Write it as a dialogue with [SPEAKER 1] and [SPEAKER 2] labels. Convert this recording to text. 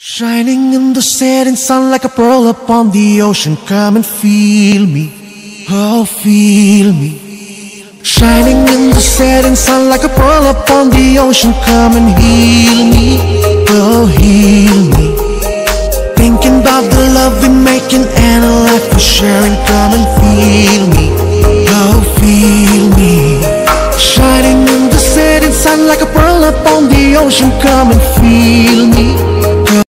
[SPEAKER 1] Shining in the setting sun like a pearl upon the ocean. Come and feel me, oh feel me. Shining in the setting sun like a pearl upon the ocean. Come and heal me, oh heal me. Thinking about the love we're making and a life we're sharing. Come and feel me, oh feel me. Shining in the setting sun like a pearl upon the ocean. Come and feel me,